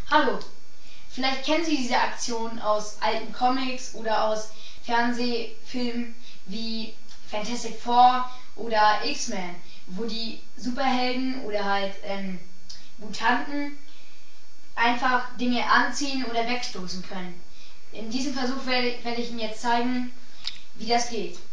Hallo, vielleicht kennen Sie diese Aktion aus alten Comics oder aus Fernsehfilmen wie Fantastic Four oder X-Men, wo die Superhelden oder halt Mutanten einfach Dinge anziehen oder wegstoßen können. In diesem Versuch werde ich Ihnen jetzt zeigen, wie das geht.